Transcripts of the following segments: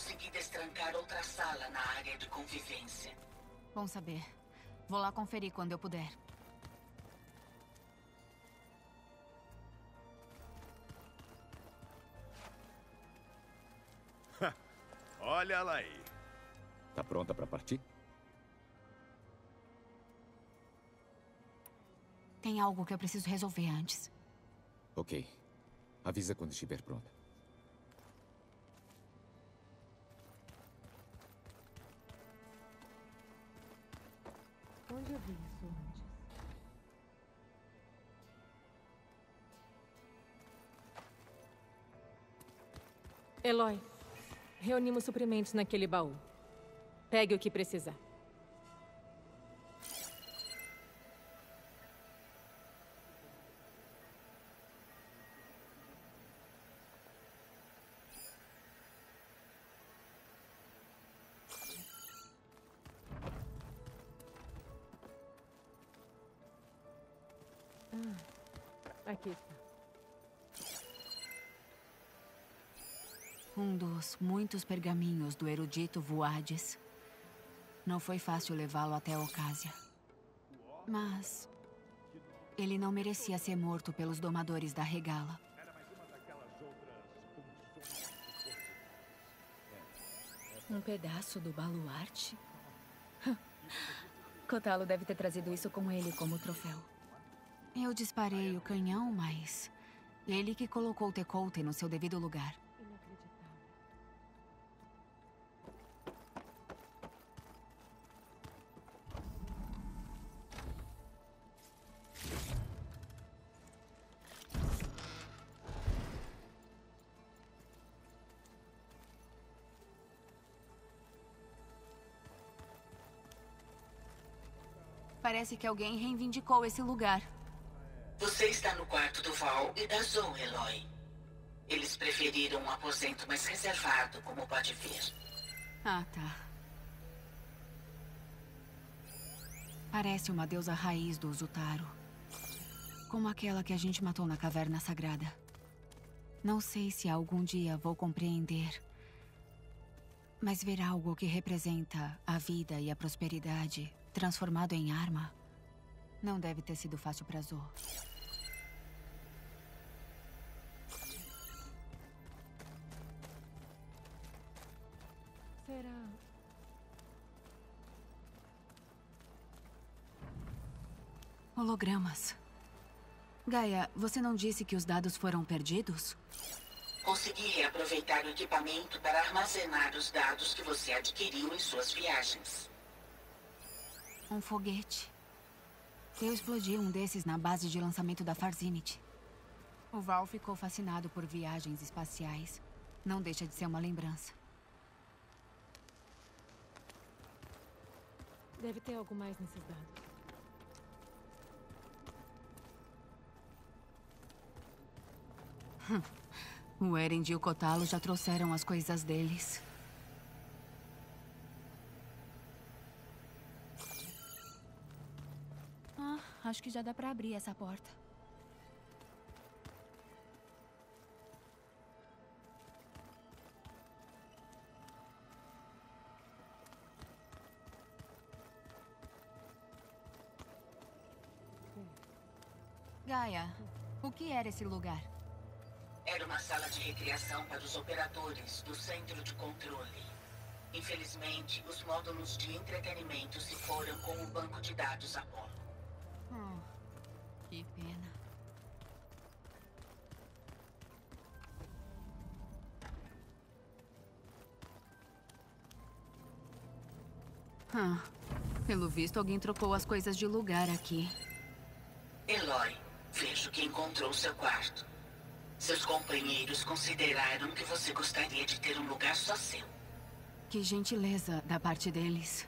consegui destrancar outra sala na área de convivência. Bom saber. Vou lá conferir quando eu puder. Olha ela aí. Tá pronta pra partir? Tem algo que eu preciso resolver antes. Ok. Avisa quando estiver pronta. Onde eu vi isso antes? Eloy, reunimos suprimentos naquele baú. Pegue o que precisar. Aqui está. Um dos muitos pergaminhos do erudito Vuades. Não foi fácil levá-lo até a Ocásia. Mas ele não merecia ser morto pelos domadores da Regala. Um pedaço do baluarte? Kotalo deve ter trazido isso com ele como troféu. Eu disparei o canhão, mas ele que colocou o Tecolte no seu devido lugar. Parece que alguém reivindicou esse lugar. Você está no quarto do Val e da Zoe, Eloy. Eles preferiram um aposento mais reservado, como pode ver. Ah, tá. Parece uma deusa raiz do Zutaro. Como aquela que a gente matou na Caverna Sagrada. Não sei se algum dia vou compreender. Mas ver algo que representa a vida e a prosperidade transformado em arma não deve ter sido fácil pra Zo. Será? Hologramas. Gaia, você não disse que os dados foram perdidos? Consegui reaproveitar o equipamento para armazenar os dados que você adquiriu em suas viagens. Um foguete. Eu explodi um desses na base de lançamento da Farzinit. O Val ficou fascinado por viagens espaciais. Não deixa de ser uma lembrança. Deve ter algo mais nesses dados. O Erend e o Kotalo já trouxeram as coisas deles. Acho que já dá pra abrir essa porta. Gaia, o que era esse lugar? Era uma sala de recreação para os operadores do centro de controle. Infelizmente, os módulos de entretenimento se foram com o banco de dados Apollo. Que pena. Pelo visto, alguém trocou as coisas de lugar aqui. Eloy, vejo que encontrou seu quarto. Seus companheiros consideraram que você gostaria de ter um lugar só seu. Que gentileza da parte deles.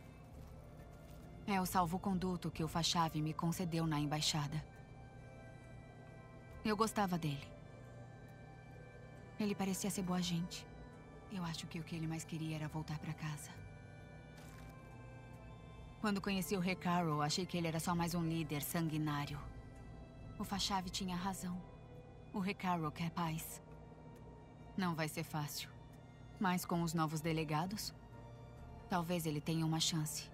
É o salvo-conduto que o Fachave me concedeu na embaixada. Eu gostava dele. Ele parecia ser boa gente. Eu acho que o que ele mais queria era voltar pra casa. Quando conheci o Recarroll, achei que ele era só mais um líder sanguinário. O Fachave tinha razão. O Recarroll quer paz. Não vai ser fácil. Mas com os novos delegados, talvez ele tenha uma chance.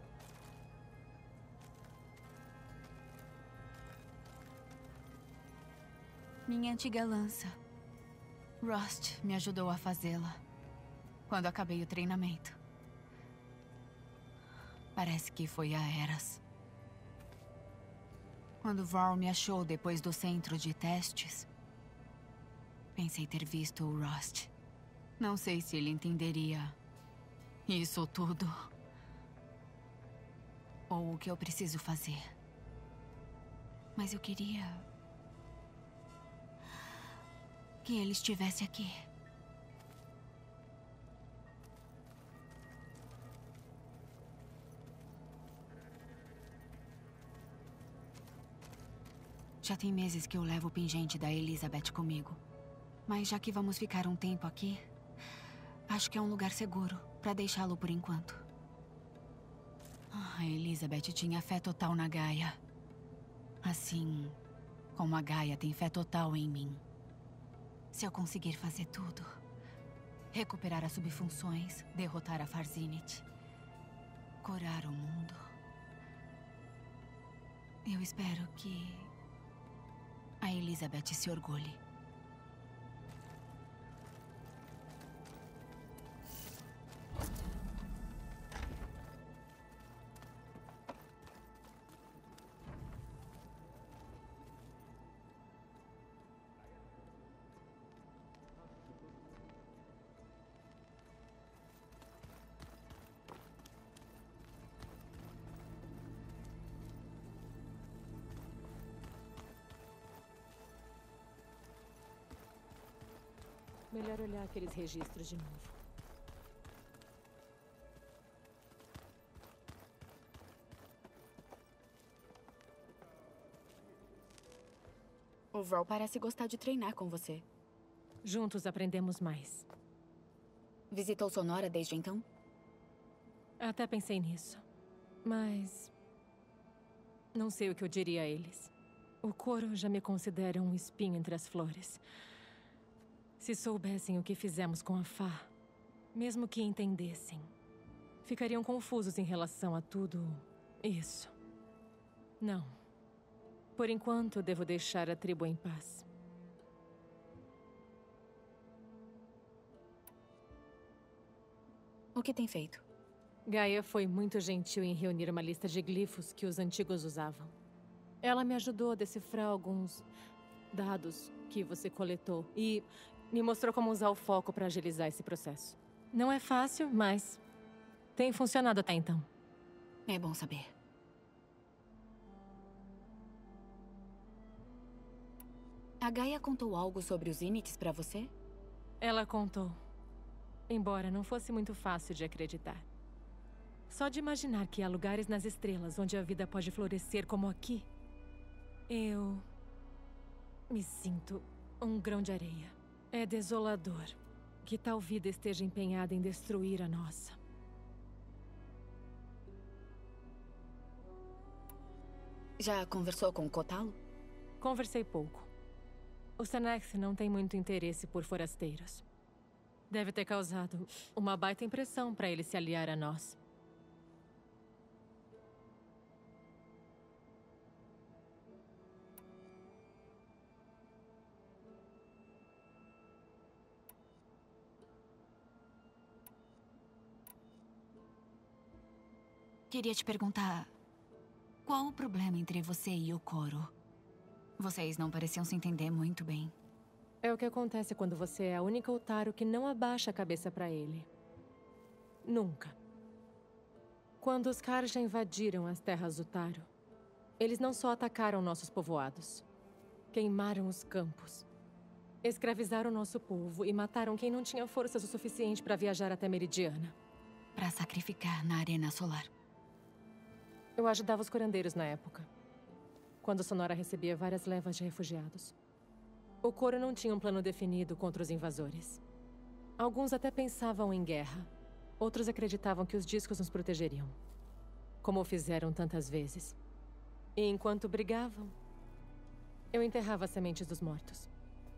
Minha antiga lança. Rost me ajudou a fazê-la quando acabei o treinamento. Parece que foi a Eras. Quando Varl me achou depois do centro de testes, pensei ter visto o Rost. Não sei se ele entenderia isso tudo. Ou o que eu preciso fazer. Mas eu queria que ele estivesse aqui. Já tem meses que eu levo o pingente da Elizabeth comigo. Mas já que vamos ficar um tempo aqui, acho que é um lugar seguro para deixá-lo por enquanto. A Elizabeth tinha fé total na Gaia. Assim como a Gaia tem fé total em mim. Se eu conseguir fazer tudo, recuperar as subfunções, derrotar a Farzinit, curar o mundo, eu espero que a Elizabeth se orgulhe. Melhor olhar aqueles registros de novo. O Varl parece gostar de treinar com você. Juntos aprendemos mais. Visitou Sonora desde então? Até pensei nisso. Mas não sei o que eu diria a eles. O coro já me considera um espinho entre as flores. Se soubessem o que fizemos com a Fá, mesmo que entendessem, ficariam confusos em relação a tudo isso. Não. Por enquanto, devo deixar a tribo em paz. O que tem feito? Gaia foi muito gentil em reunir uma lista de glifos que os antigos usavam. Ela me ajudou a decifrar alguns dados que você coletou e me mostrou como usar o foco para agilizar esse processo. Não é fácil, mas tem funcionado até então. É bom saber. A Gaia contou algo sobre os Inits para você? Ela contou. Embora não fosse muito fácil de acreditar. Só de imaginar que há lugares nas estrelas onde a vida pode florescer como aqui, eu me sinto um grão de areia. É desolador que tal vida esteja empenhada em destruir a nossa. Já conversou com o Kotalo? Conversei pouco. O Senex não tem muito interesse por forasteiros. Deve ter causado uma baita impressão para ele se aliar a nós. Queria te perguntar, qual o problema entre você e o Coro? Vocês não pareciam se entender muito bem. É o que acontece quando você é a única Utaro que não abaixa a cabeça para ele. Nunca. Quando os Karja invadiram as terras Utaro, eles não só atacaram nossos povoados, queimaram os campos, escravizaram nosso povo e mataram quem não tinha forças o suficiente para viajar até Meridiana. Para sacrificar na Arena Solar. Eu ajudava os curandeiros na época, quando Sonora recebia várias levas de refugiados. O Coro não tinha um plano definido contra os invasores. Alguns até pensavam em guerra. Outros acreditavam que os discos nos protegeriam. Como o fizeram tantas vezes. E enquanto brigavam, eu enterrava as sementes dos mortos.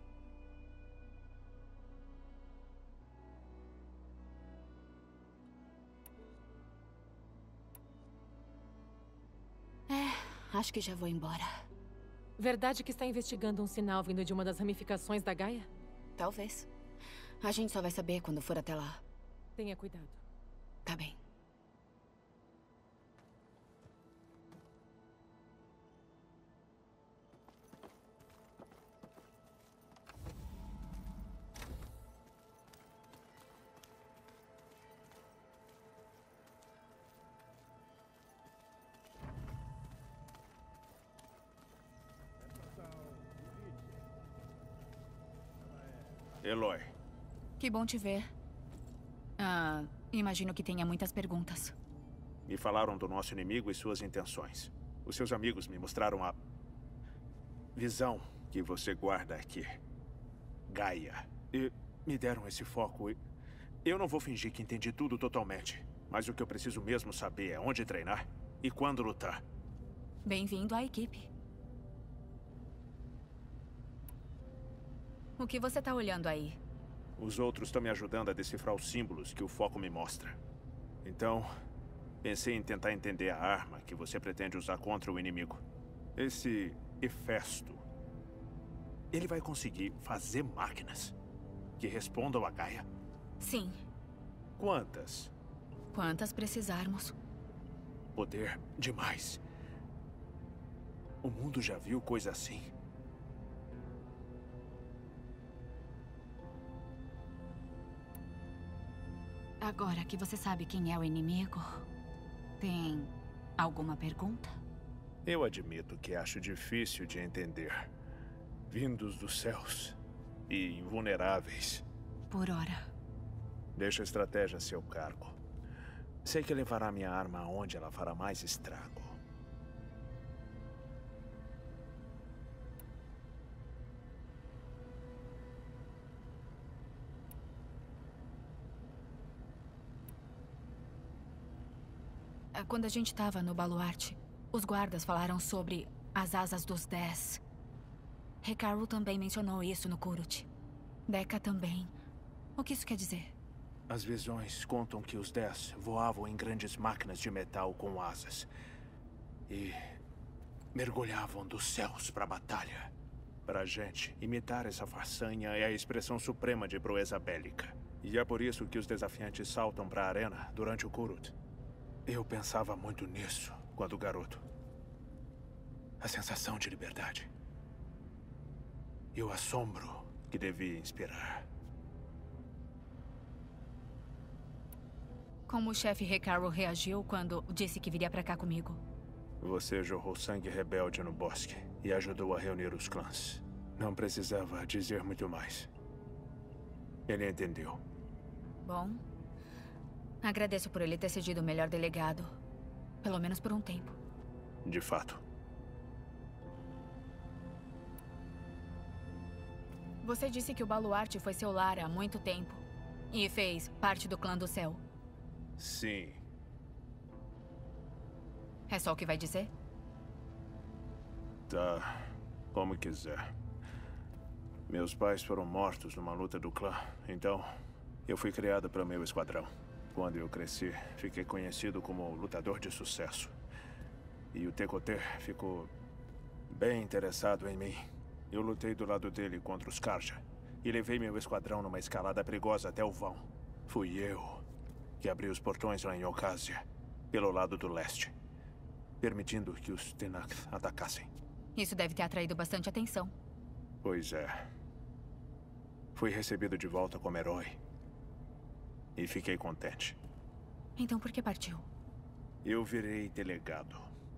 Acho que já vou embora. Verdade que está investigando um sinal vindo de uma das ramificações da Gaia? Talvez. A gente só vai saber quando for até lá. Tenha cuidado. Tá bem. Eloy. Que bom te ver. Imagino que tenha muitas perguntas. Me falaram do nosso inimigo e suas intenções. Os seus amigos me mostraram a visão que você guarda aqui. Gaia. E me deram esse foco. Eu não vou fingir que entendi tudo totalmente. Mas o que eu preciso mesmo saber é onde treinar e quando lutar. Bem-vindo à equipe. O que você tá olhando aí? Os outros estão me ajudando a decifrar os símbolos que o foco me mostra. Então, pensei em tentar entender a arma que você pretende usar contra o inimigo. Esse Hefesto. Ele vai conseguir fazer máquinas que respondam a Gaia? Sim. Quantas? Quantas precisarmos. Poder demais. O mundo já viu coisa assim. Agora que você sabe quem é o inimigo, tem alguma pergunta? Eu admito que acho difícil de entender. Vindos dos céus e invulneráveis. Por hora. Deixa a estratégia a seu cargo. Sei que levará minha arma aonde ela fará mais estrago. Quando a gente estava no baluarte, os guardas falaram sobre as asas dos 10. Hekaru também mencionou isso no Kurut. Deca também. O que isso quer dizer? As visões contam que os 10 voavam em grandes máquinas de metal com asas. E mergulhavam dos céus para a batalha. Pra gente, imitar essa façanha é a expressão suprema de proeza bélica. E é por isso que os desafiantes saltam para a arena durante o Kurut. Eu pensava muito nisso quando garoto. A sensação de liberdade. E o assombro que devia inspirar. Como o chefe Hekaru reagiu quando disse que viria pra cá comigo? Você jorrou sangue rebelde no bosque e ajudou a reunir os clãs. Não precisava dizer muito mais. Ele entendeu. Bom, agradeço por ele ter cedido o melhor delegado. Pelo menos por um tempo. De fato. Você disse que o baluarte foi seu lar há muito tempo. E fez parte do clã do céu. Sim. É só o que vai dizer? Tá, como quiser. Meus pais foram mortos numa luta do clã, então eu fui criado para meu esquadrão. Quando eu cresci, fiquei conhecido como lutador de sucesso. E o Tekote ficou bem interessado em mim. Eu lutei do lado dele contra os Karja e levei meu esquadrão numa escalada perigosa até o vão. Fui eu que abri os portões lá em Ocásia, pelo lado do leste, permitindo que os Tenak atacassem. Isso deve ter atraído bastante atenção. Pois é. Fui recebido de volta como herói. E fiquei contente. Então por que partiu? Eu virei delegado.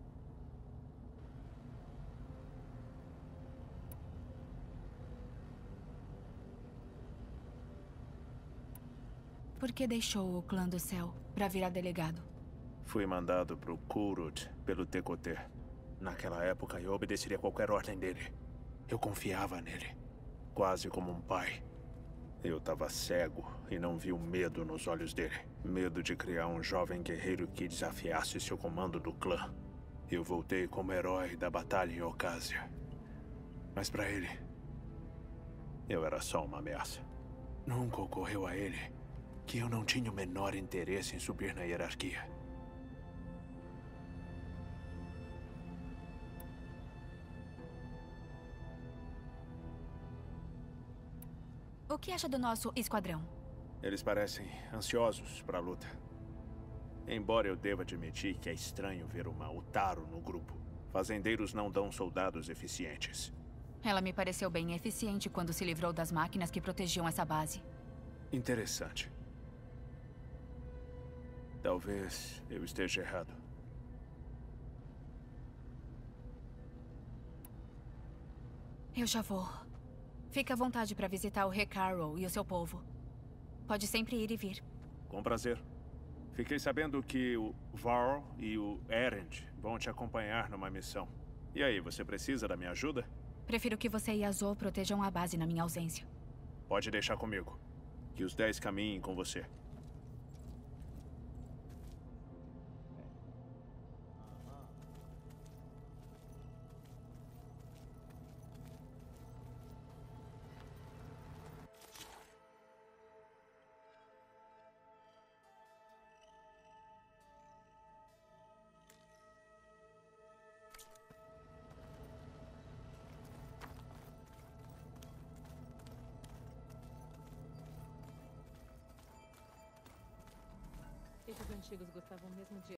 Por que deixou o clã do céu pra virar delegado? Fui mandado pro Kurut pelo Tekote. Naquela época eu obedeceria qualquer ordem dele. Eu confiava nele. quase como um pai. Eu estava cego e não vi o medo nos olhos dele. Medo de criar um jovem guerreiro que desafiasse seu comando do clã. Eu voltei como herói da batalha em Ocásia. Mas para ele, eu era só uma ameaça. Nunca ocorreu a ele que eu não tinha o menor interesse em subir na hierarquia. O que acha do nosso esquadrão? Eles parecem ansiosos para a luta. Embora eu deva admitir que é estranho ver uma Utaru no grupo. Fazendeiros não dão soldados eficientes. Ela me pareceu bem eficiente quando se livrou das máquinas que protegiam essa base. Interessante. Talvez eu esteja errado. Eu já vou. Fique à vontade para visitar o Recarrow e o seu povo. Pode sempre ir e vir. Com prazer. Fiquei sabendo que o Varl e o Erend vão te acompanhar numa missão. E aí, você precisa da minha ajuda? Prefiro que você e a Zo protejam a base na minha ausência. Pode deixar comigo. Que os 10 caminhem com você. Esses antigos gostavam mesmo de